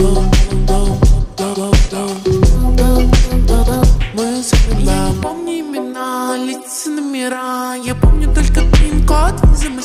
Мы запомни имена, лица, номера. Я помню только пин-код, вызов.